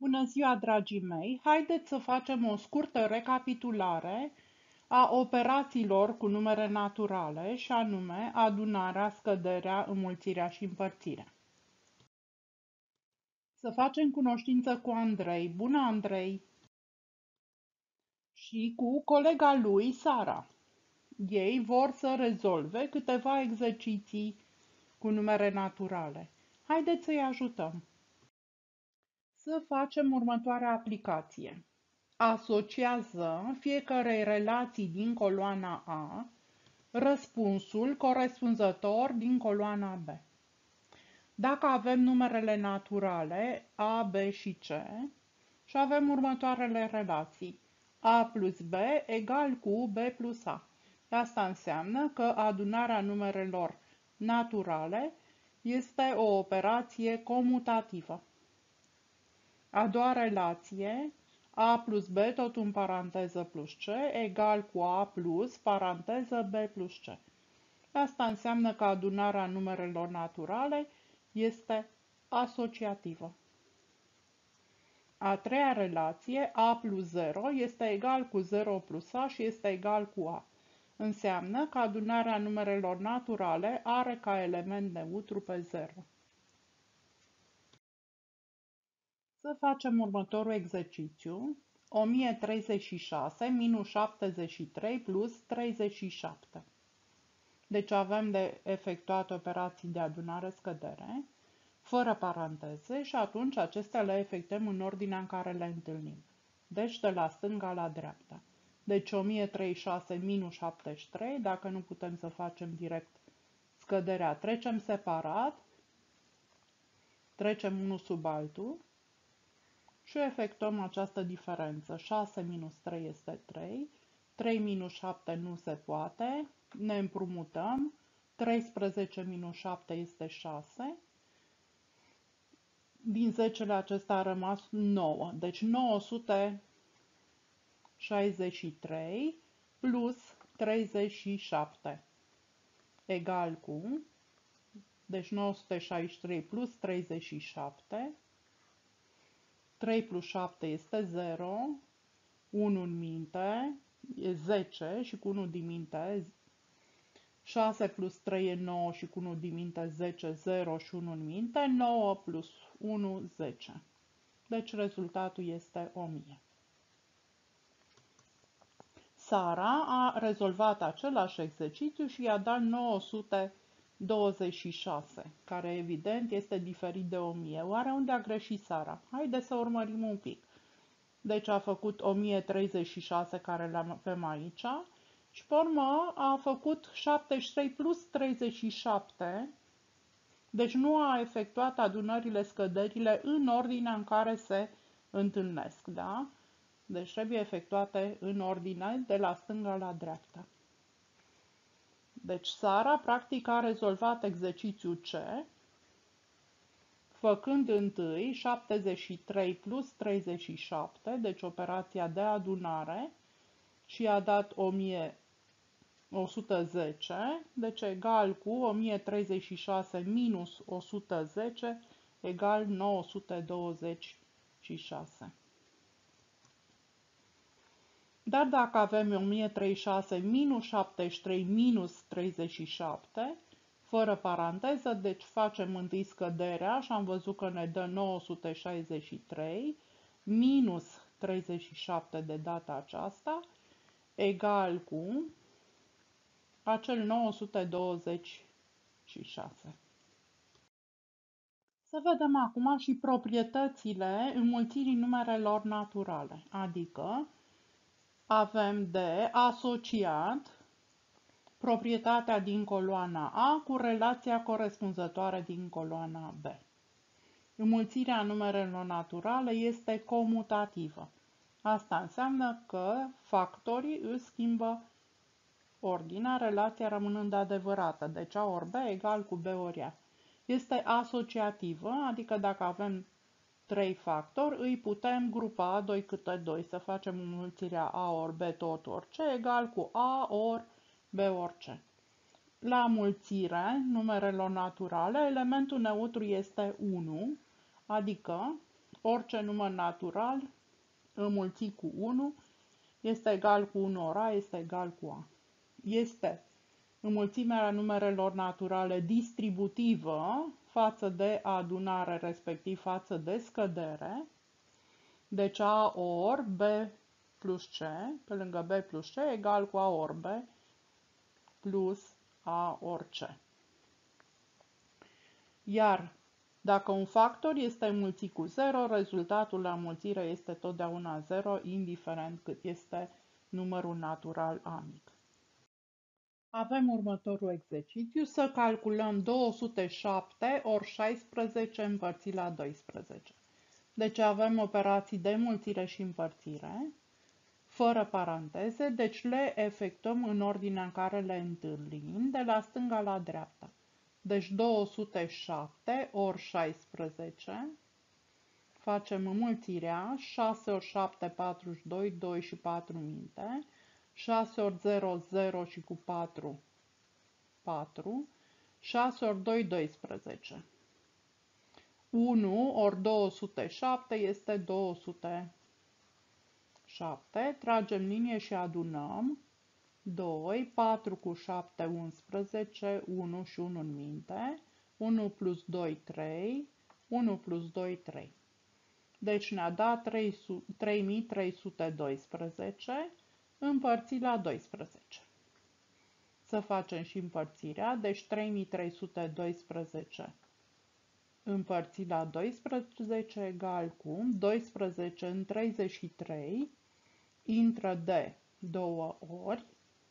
Bună ziua, dragii mei! Haideți să facem o scurtă recapitulare a operațiilor cu numere naturale, și anume adunarea, scăderea, înmulțirea și împărțirea. Să facem cunoștință cu Andrei. Bună, Andrei! Și cu colega lui, Sara. Ei vor să rezolve câteva exerciții cu numere naturale. Haideți să-i ajutăm. Să facem următoarea aplicație. Asociază fiecarei relații din coloana A răspunsul corespunzător din coloana B. Dacă avem numerele naturale A, B și C și avem următoarele relații: A plus B egal cu B plus A. Asta înseamnă că adunarea numerelor naturale este o operație comutativă. A doua relație: A plus B, tot în paranteză plus C, egal cu A plus, paranteză, B plus C. Asta înseamnă că adunarea numerelor naturale este asociativă. A treia relație, A plus 0, este egal cu 0 plus A și este egal cu A. Înseamnă că adunarea numerelor naturale are ca element neutru pe 0. Să facem următorul exercițiu. 1036 minus 73 plus 37. Deci avem de efectuat operații de adunare-scădere, fără paranteze, și atunci acestea le efectuăm în ordinea în care le întâlnim. Deci de la stânga la dreapta. Deci 1036 minus 73, dacă nu putem să facem direct scăderea, trecem separat, trecem unul sub altul, și efectuăm această diferență. 6 minus 3 este 3, 3 minus 7 nu se poate, ne împrumutăm, 13 minus 7 este 6, din 10 acesta a rămas 9, deci 963 plus 37 egal cu, deci 963 plus 37, 3 plus 7 este 0, 1 în minte, e 10 și cu 1 din minte, 6 plus 3 e 9 și cu 1 din minte 10, 0 și 1 în minte, 9 plus 1, 10. Deci rezultatul este 1000. Sara a rezolvat același exercițiu și i-a dat 926, care evident este diferit de 1000. Oare unde a greșit Sara? Haideți să urmărim un pic. Deci a făcut 1036, care le avem aici, și pe urmă a făcut 73 plus 37, deci nu a efectuat adunările, scăderile în ordinea în care se întâlnesc, da? Deci trebuie efectuate în ordine de la stânga la dreapta. Deci Sara practic a rezolvat exercițiul C, făcând întâi 73 plus 37, deci operația de adunare, și a dat 1110, deci egal cu 1036 minus 110 egal 926. Dar dacă avem 1036 minus 73 minus 37, fără paranteză, deci facem întâi scăderea și am văzut că ne dă 963 minus 37 de data aceasta, egal cu acel 926. Să vedem acum și proprietățile înmulțirii numerelor naturale, adică avem de asociat proprietatea din coloana A cu relația corespunzătoare din coloana B. Înmulțirea numerelor naturale este comutativă. Asta înseamnă că factorii își schimbă ordinea, relația rămânând adevărată, deci A ori B egal cu B ori A. Este asociativă, adică dacă avem 3 factori, îi putem grupa 2 câte 2, să facem înmulțirea A ori B tot ori C egal cu A ori B ori C. La mulțire numerelor naturale, elementul neutru este 1, adică orice număr natural înmulțit cu 1 este egal cu 1 ori A este egal cu A. Este înmulțimea numerelor naturale distributivă față de adunare, respectiv față de scădere. Deci A ori B plus C, pe lângă B plus C, egal cu A ori B plus A ori C. Iar dacă un factor este înmulțit cu 0, rezultatul la înmulțire este totdeauna 0, indiferent cât este numărul natural amic. Avem următorul exercițiu, să calculăm 207 ori 16 împărțit la 12. Deci avem operații de înmulțire și împărțire, fără paranteze, deci le efectuăm în ordinea în care le întâlnim, de la stânga la dreapta. Deci 207 ori 16, facem înmulțirea, 6 ori 7, 42, 2 și 4 minte, 6 ori 0, 0 și cu 4, 4, 6 ori 2, 12. 1 ori 207 este 207, tragem linie și adunăm, 2, 4 cu 7, 11, 1 și 1 în minte, 1 plus 2, 3, 1 plus 2, 3. Deci ne-a dat 3312 împărțit la 12. Să facem și împărțirea, deci 3312 împărțit la 12 egal cu 12 în 33, intră de 2 ori,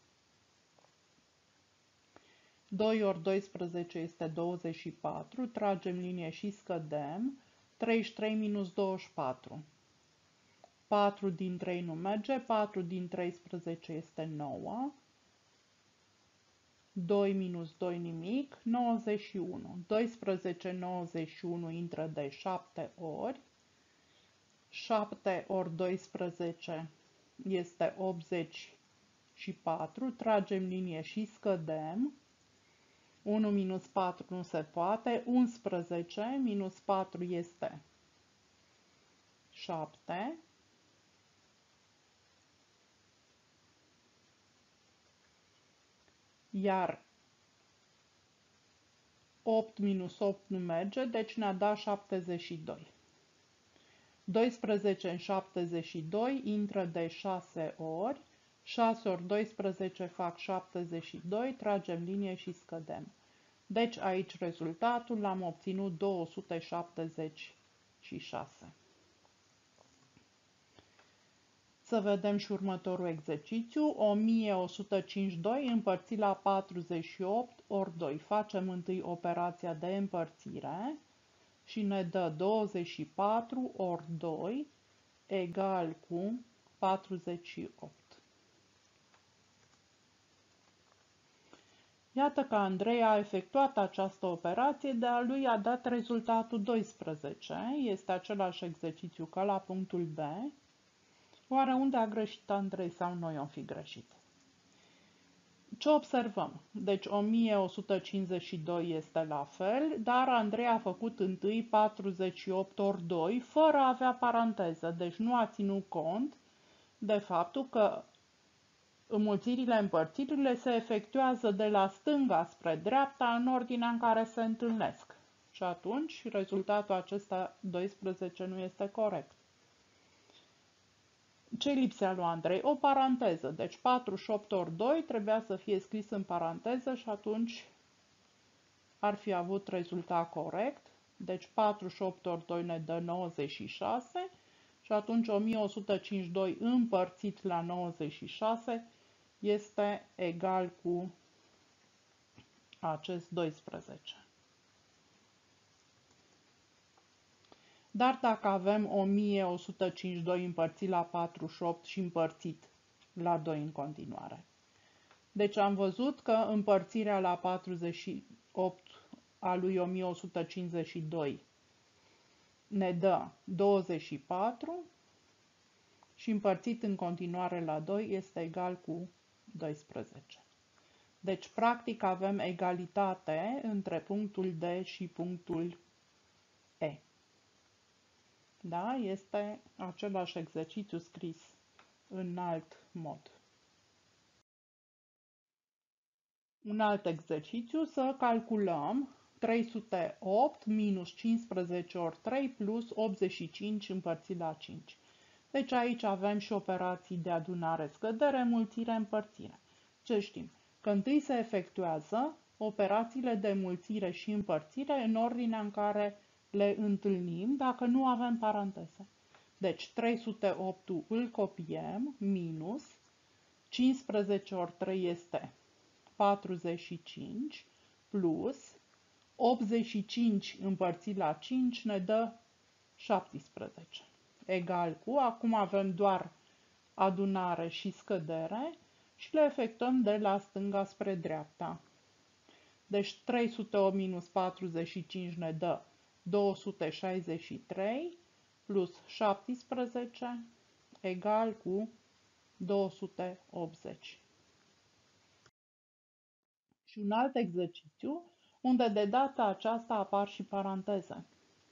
2 ori 12 este 24, tragem linie și scădem, 33 minus 24. 4 din 3 nu merge, 4 din 13 este 9, 2 minus 2 nimic, 91. 12, 91 intră de 7 ori, 7 ori 12 este 84, tragem linie și scădem, 1 minus 4 nu se poate, 11 minus 4 este 7, iar 8 minus 8 nu merge, deci ne-a dat 72. 12 în 72 intră de 6 ori, 6 ori 12 fac 72, tragem linie și scădem. Deci aici rezultatul l-am obținut 276. Să vedem și următorul exercițiu, 1152 împărțit la 48 ori 2. Facem întâi operația de împărțire și ne dă 24 ori 2 egal cu 48. Iată că Andrei a efectuat această operație, de a lui a dat rezultatul 12. Este același exercițiu ca la punctul B. Oare unde a greșit Andrei sau noi am fi greșit? Ce observăm? Deci 1152 este la fel, dar Andrei a făcut întâi 48 ori 2 fără a avea paranteză, deci nu a ținut cont de faptul că înmulțirile, împărțirile se efectuează de la stânga spre dreapta în ordinea în care se întâlnesc. Și atunci rezultatul acesta 12 nu este corect. Ce lipsea lui Andrei? O paranteză. Deci 48 ori 2 trebuia să fie scris în paranteză și atunci ar fi avut rezultat corect. Deci 48 ori 2 ne dă 96 și atunci 1152 împărțit la 96 este egal cu acest 12. Dar dacă avem 1152 împărțit la 48 și împărțit la 2 în continuare. Deci am văzut că împărțirea la 48 a lui 1152 ne dă 24 și împărțit în continuare la 2 este egal cu 12. Deci, practic, avem egalitate între punctul D și punctul E. Da? Este același exercițiu scris în alt mod. Un alt exercițiu, să calculăm 308 minus 15 ori 3 plus 85 împărțit la 5. Deci aici avem și operații de adunare, scădere, mulțire, împărțire. Ce știm? Că întâi se efectuează operațiile de mulțire și împărțire în ordinea în care le întâlnim dacă nu avem paranteze. Deci 308 îl copiem, minus 15 ori 3 este 45, plus 85 împărțit la 5 ne dă 17. Egal cu, acum avem doar adunare și scădere și le efectuăm de la stânga spre dreapta. Deci 308 minus 45 ne dă 263 plus 17 egal cu 280. Și un alt exercițiu unde de data aceasta apar și paranteze.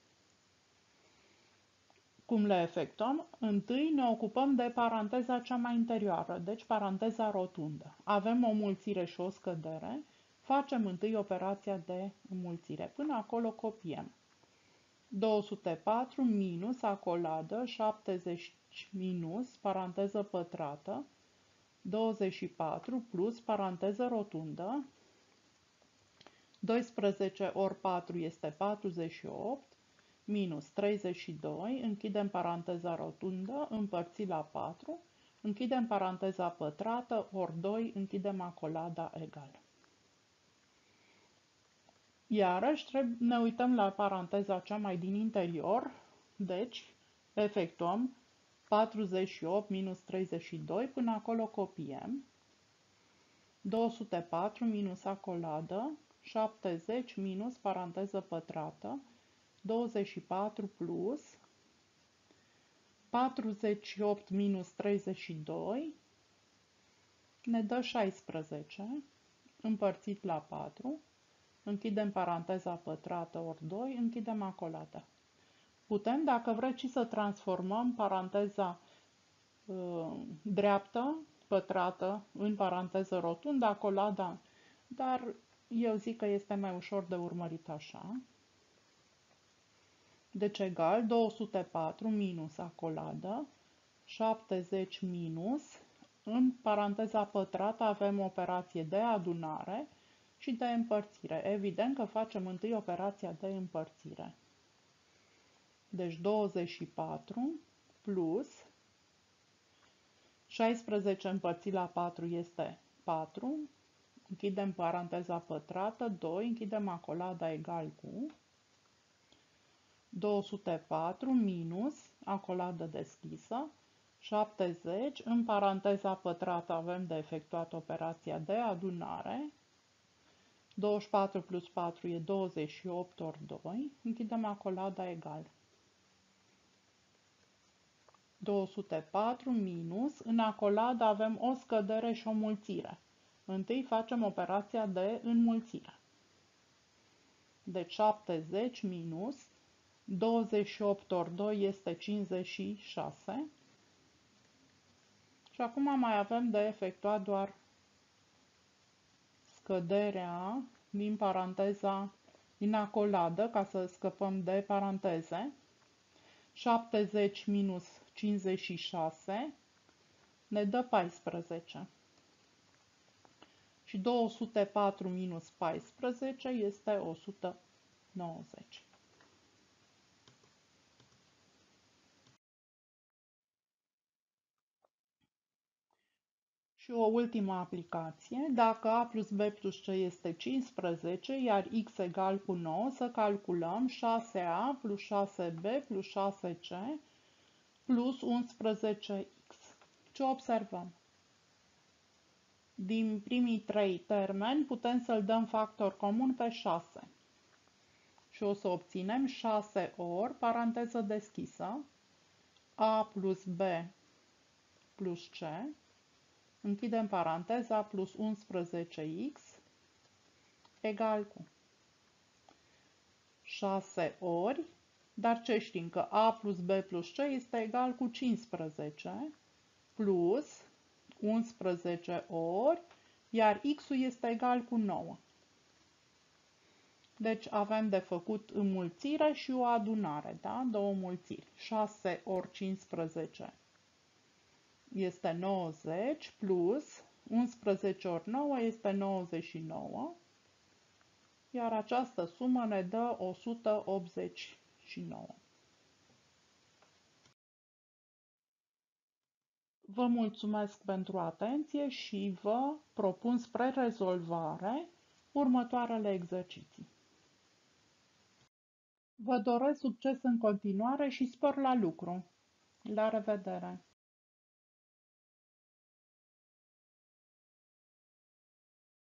Cum le efectuăm? Întâi ne ocupăm de paranteza cea mai interioară, deci paranteza rotundă. Avem o mulțire și o scădere. Facem întâi operația de înmulțire. Până acolo copiem. 204 minus acoladă, 70 minus paranteză pătrată, 24 plus paranteză rotundă, 12 ori 4 este 48, minus 32, închidem paranteza rotundă, împărțit la 4, închidem paranteza pătrată, ori 2, închidem acolada egal. Iarăși ne uităm la paranteza cea mai din interior, deci efectuăm 48 minus 32, până acolo copiem, 204 minus acoladă, 70 minus paranteză pătrată, 24 plus 48 minus 32 ne dă 16, împărțit la 4, închidem paranteza pătrată ori 2, închidem acolada. Putem, dacă vreți, și să transformăm paranteza dreaptă, pătrată, în paranteză rotundă, acolada, dar eu zic că este mai ușor de urmărit așa. Deci egal 204 minus acoladă, 70 minus, în paranteza pătrată avem operație de adunare și de împărțire. Evident că facem întâi operația de împărțire. Deci 24 plus 16 împărțit la 4 este 4, închidem paranteza pătrată, 2, închidem acolada egal cu 204 minus acoladă deschisă, 70, în paranteza pătrată avem de efectuat operația de adunare, 24 plus 4 e 28 ori 2, închidem acolada egal. 204 minus, în acoladă avem o scădere și o mulțire. Întâi facem operația de înmulțire. Deci 70 minus 28 ori 2 este 56. Și acum mai avem de efectuat doar scăderea din paranteza, din acoladă, ca să scăpăm de paranteze. 70 minus 56 ne dă 14. Și 204 minus 14 este 190. Și o ultimă aplicație, dacă a plus b plus c este 15, iar x egal cu 9, să calculăm 6a plus 6b plus 6c plus 11x. Ce observăm? Din primii trei termeni putem să-l dăm factor comun pe 6. Și o să obținem 6 ori, paranteză deschisă, a plus b plus c, închidem paranteza, plus 11x egal cu 6 ori Dar ce știm? Că a plus b plus c este egal cu 15 plus 11 ori, iar x-ul este egal cu 9. Deci avem de făcut înmulțire și o adunare, da? Două mulțiri. 6 ori 15 este 90 plus 11 ori 9 este 99, iar această sumă ne dă 189. Vă mulțumesc pentru atenție și vă propun spre rezolvare următoarele exerciții. Vă doresc succes în continuare și spor la lucru! La revedere!